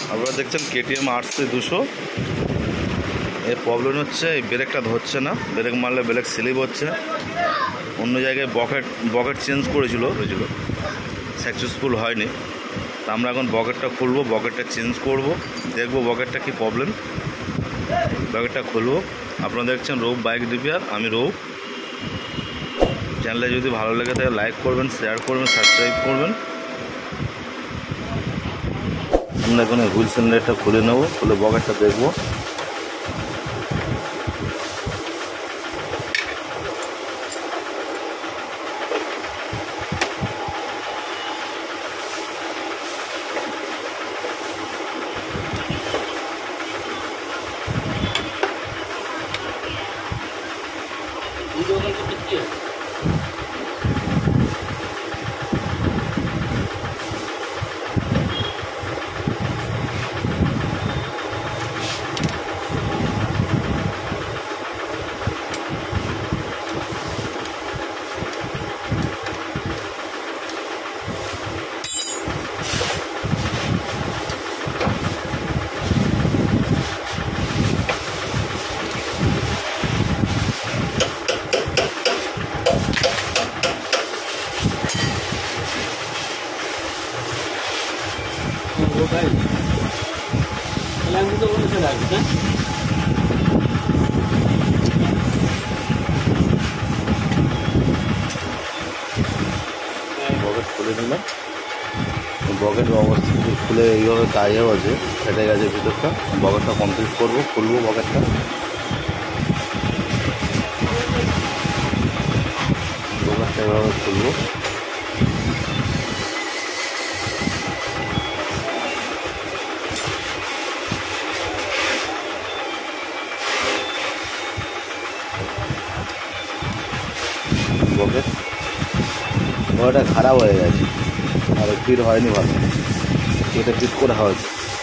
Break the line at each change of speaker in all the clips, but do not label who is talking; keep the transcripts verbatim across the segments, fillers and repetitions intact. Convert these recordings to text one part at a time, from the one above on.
আপনারা দেখছেন KTM RC দুশো। এর প্রবলেম হচ্ছে এই ব্রেকটা ধরছে না, ব্রেক মারলে ব্রেক স্লিপ হচ্ছে। অন্য জায়গায় বকেট বকেট চেঞ্জ করেছিল হয়েছিল সাকসেসফুল হয়নি। তা আমরা এখন বকেটটা খুলবো, বকেটটা চেঞ্জ করব, দেখবো বকেটটা কী প্রবলেম। বকেটটা খুলবো। আপনারা দেখছেন রৌপ বাইক রিপেয়ার, আমি রৌপ। চ্যানেলে যদি ভালো লেগে থাকে লাইক করবেন, শেয়ার করবেন, সাবস্ক্রাইব করবেন। আমরা এখানে হুইল সিলিন্ডারটা খুলে নেব, খুলে বকেটটা দেখবো। বকেট খুলে নিলাম। বকেটের অবস্থা খুলে এইভাবে কাজেও আছে, ফেটে গেছে ভিতরটা। বকেটটা কমপ্লিট করবো, খুলবো বকেটটা। বকেটটা এভাবে খুলবো। বকেট ওটা খারাপ হয়ে গেছে, আর ফিট হয়নি ভালো, এটা ফিট করা হয়েছে।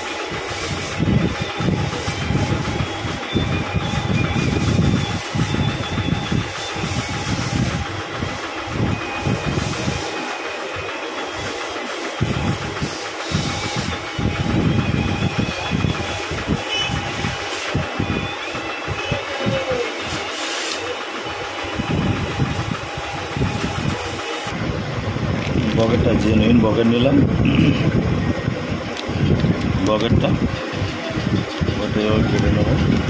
বকেটটা জেনুইন বকেট নিলাম। বকেটটা ওটা এবার কেটে নেব।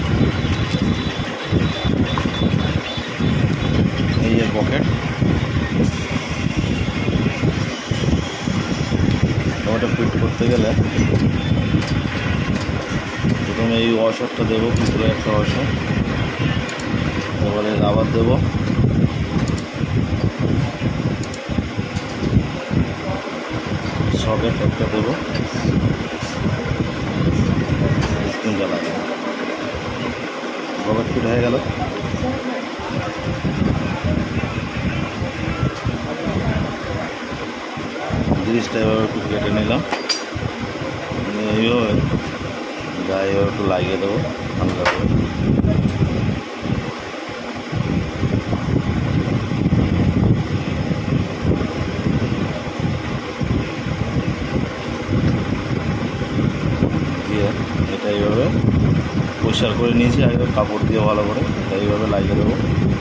এই যে বকেট, ওটা ফিট করতে গেলে প্রথমে এই ওয়াশারটা দেবো, ভিতরে একটা ওয়াশার, তারপরে রাবার দেবো, সকেট একটা দেবো, স্ক্রিনটা লাগে। বকেট ফিট হয়ে গেল। জিনিসটা এভাবে একটু কেটে নিলাম, এইভাবে গায়ে এবার একটু লাগিয়ে দেবো হালকা করে। এটা এইভাবে পরিষ্কার করে নিয়েছি, আগে কাপড় দিয়ে ভালো করে এটা এইভাবে লাগিয়ে দেবো।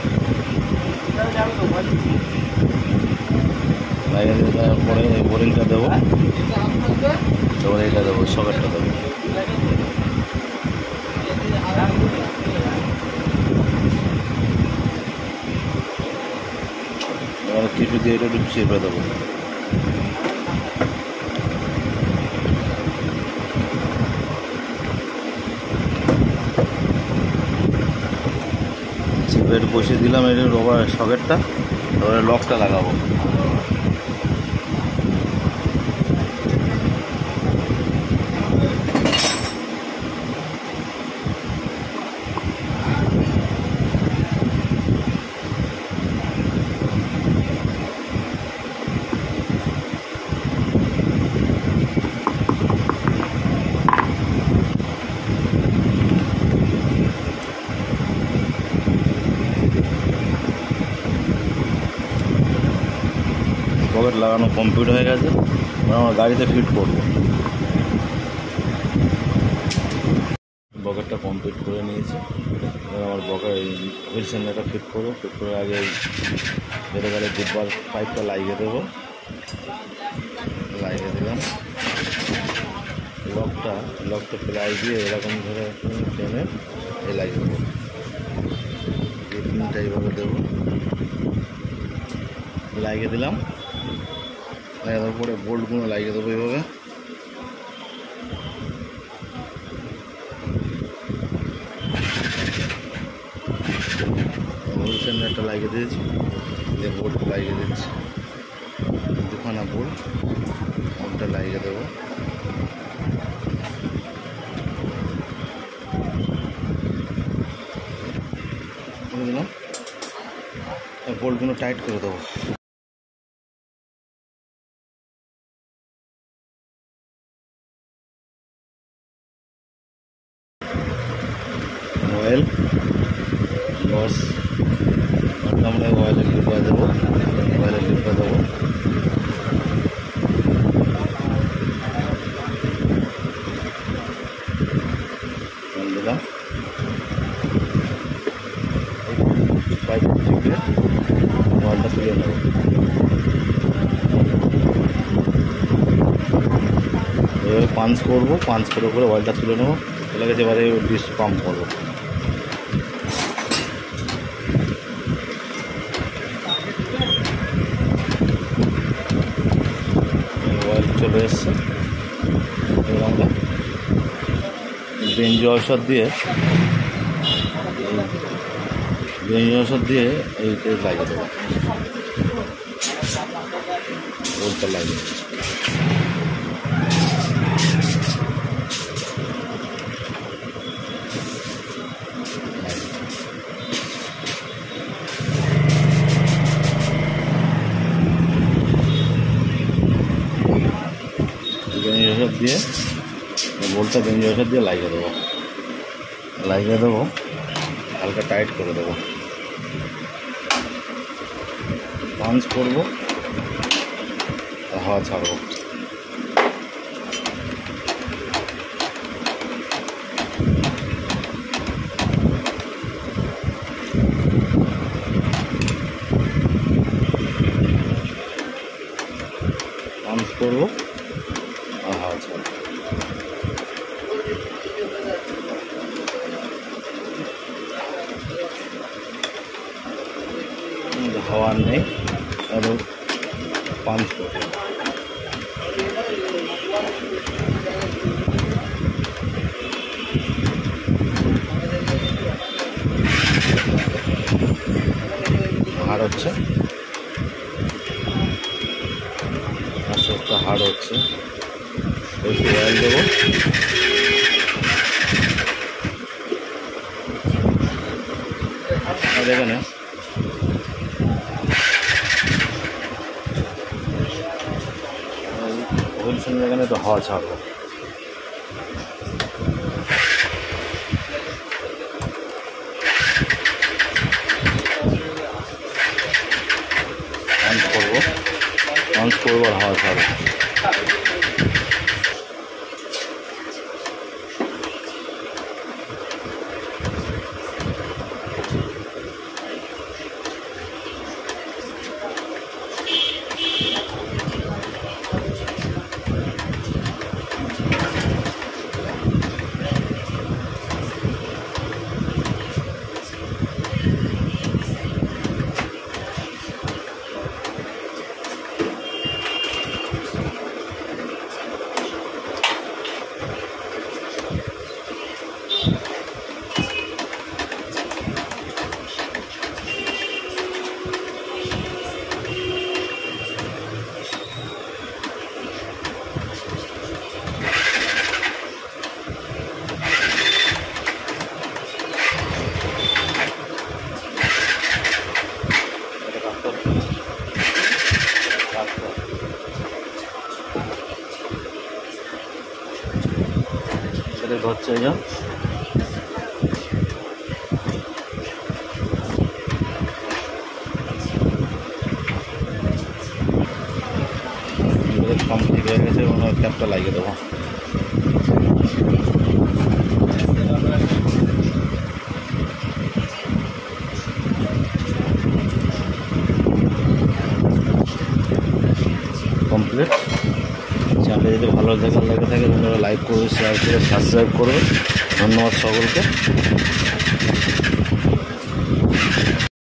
লাগিয়ে দিয়ে দেওয়ার পরে এই বোরিংটা দেবো, তারপরে এটা দেবো, সকেটটা দেবো। এবার কিছু দিয়ে এটা একটু চেপে দেবো। চেপে বসিয়ে দিলাম এটা রবার সকেটটা, তারপরে লকটা লাগাবো। পকেট লাগানো কমপ্লিট হয়ে গেছে, আমার গাড়িতে ফিট করবো। বকেটটা কমপ্লিট করে নিয়েছি। এবার আমার বকেট হুইল সেন্টারটা ফিট করবো। ফিট করে আগে বেরো গেলে ডিব্বার পাইপটা লাগিয়ে দেবো। লাগিয়ে দিলাম। লকটা লকটা প্লাই দিয়ে এরকম ধরে টেনে এ লাগিয়ে দেবো। পিনটা এইভাবে দেবো, লাগিয়ে দিলাম। লাগিয়ে দেওয়ার পরে বোল্টগুলো লাগিয়ে দেবো এইভাবে। হুইল সেন্টারটা লাগিয়ে দিয়েছি, দিয়ে বোল্ট লাগিয়ে দিচ্ছি। দুখানা বোল্ট বোল্টটা লাগিয়ে দেবো। দিলাম, বোল্টগুলো টাইট করে দেবো। অয়েল বস আমরা অয়েলের ডিব্বা দেবো, অয়েলের ডিব্বা দেবো। দিলাম পাইপ থেকে অয়েলটা তুলে নেব। এবারে পাঞ্চ করবো, পাঞ্চ করে করে অয়েলটা তুলে নেবো। চলে গেছে, এবারে ডিস পাম্প করবো। অয়েল চলে এসছে। এবার আমরা বেঞ্জ ঔষধ দিয়ে বেঞ্জ ঔষধ দিয়ে এইটা লাগিয়ে দেবো। বোল্টটা লাগিয়ে বেঞ্জ ঔষধ দিয়ে বোল্টটা বেঞ্জ ঔষধ দিয়ে লাগিয়ে দেবো। লাগিয়ে দেবো, হালকা টাইট করে দেবো। পাঞ্চ করবো, হাওয়া ছাড়বো। পাঞ্চ করবো আর হাওয়া ছাড়বো। হাওয়া নেই, আরও পাঞ্চ করবো। হাড় হচ্ছে, আস্তে আস্তে হাড় হচ্ছে। একটু অয়েল দেবো। আর এখানে হুইল সেন্টার এখানে একটু হাওয়া ছাড়বো। পাঞ্চ করবো, পাঞ্চ করবো আর হাওয়া ছাড়বো। সেটা হচ্ছে এই যে কমপ্লিট হয়ে গেছে, ক্যাপটা লাগিয়ে দেবো।
প্লেট। চ্যানেলটা যদি ভালো থাকে লেগে থাকে আপনারা লাইক করবে, শেয়ার করে সাবস্ক্রাইব করবে। ধন্যবাদ সকলকে।